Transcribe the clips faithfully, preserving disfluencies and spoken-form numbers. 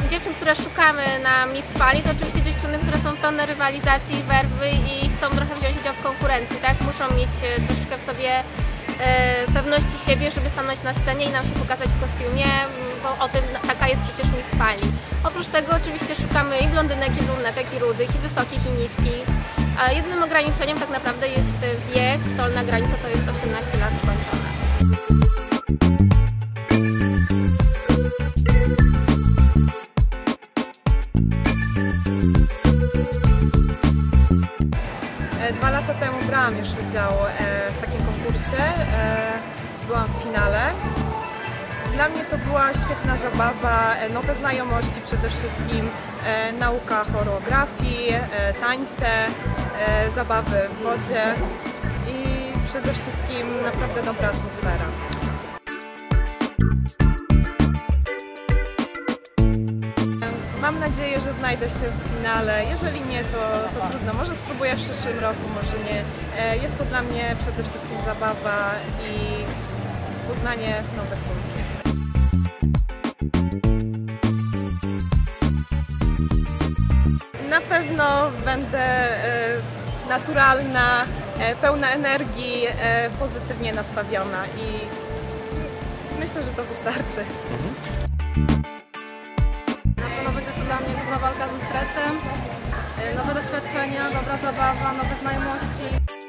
dziewczyn, które szukamy na Miss Fali, to oczywiście dziewczyny, które są pełne rywalizacji, werwy i chcą trochę wziąć udział w konkurencji, tak? Muszą mieć troszeczkę w sobie e, pewności siebie, żeby stanąć na scenie i nam się pokazać w kostiumie, bo o tym taka jest przecież Miss Fali. Oprócz tego oczywiście szukamy i blondynek, i brunetek, i rudych, i wysokich, i niskich. A jedynym ograniczeniem tak naprawdę jest wiek, dolna granica to jest osiemnaście lat skończone. Dwa lata temu brałam już udział w takim konkursie, byłam w finale. Dla mnie to była świetna zabawa, nowe znajomości przede wszystkim, nauka choreografii, tańce, zabawy w wodzie i przede wszystkim naprawdę dobra atmosfera. Mam nadzieję, że znajdę się w finale. Jeżeli nie, to, to trudno. Może spróbuję w przyszłym roku, może nie. Jest to dla mnie przede wszystkim zabawa i poznanie nowych ludzi. Na pewno będę naturalna, pełna energii, pozytywnie nastawiona i myślę, że to wystarczy. Mhm. Będzie to dla mnie duża walka ze stresem, nowe doświadczenia, dobra zabawa, nowe znajomości.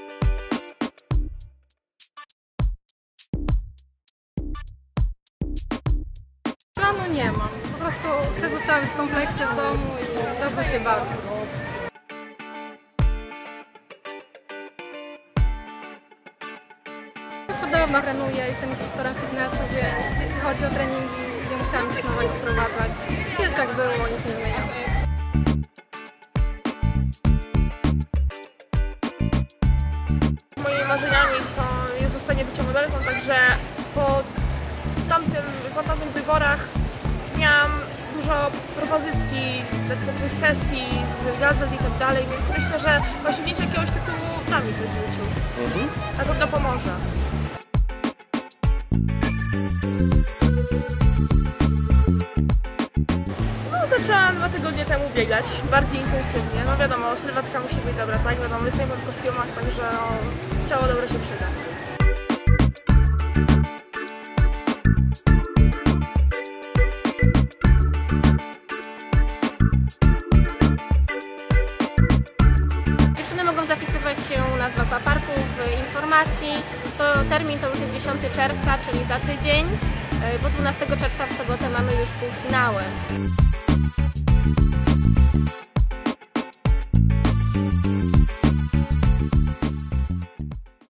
Planu nie mam, po prostu chcę zostawić kompleksy w domu i dobrze się bawić. Już od dawna trenuję, jestem instruktorem fitnessu, więc jeśli chodzi o treningi, nie musiałam nic nowego wprowadzać. Jest tak było, nic nie zmieniamy. Moimi marzeniami są, jest zostanie bycia modelką, także po, tamtym, po tamtych wyborach miałam dużo propozycji dotyczących sesji z gazet i tak dalej, więc myślę, że osiągnięcie jakiegoś tytułu da mi coś w życiu. Mhm. Na pewno pomoże. Zaczęłam dwa tygodnie temu biegać, bardziej intensywnie. No wiadomo, sylwetka musi być dobra, tak? Wiadomo, jesteśmy w kostiumach, także no, ciało dobre się przyda. Dziewczyny mogą zapisywać się u nas w Aquaparku w informacji. To termin to już jest dziesiątego czerwca, czyli za tydzień, bo dwunastego czerwca w sobotę mamy już półfinały.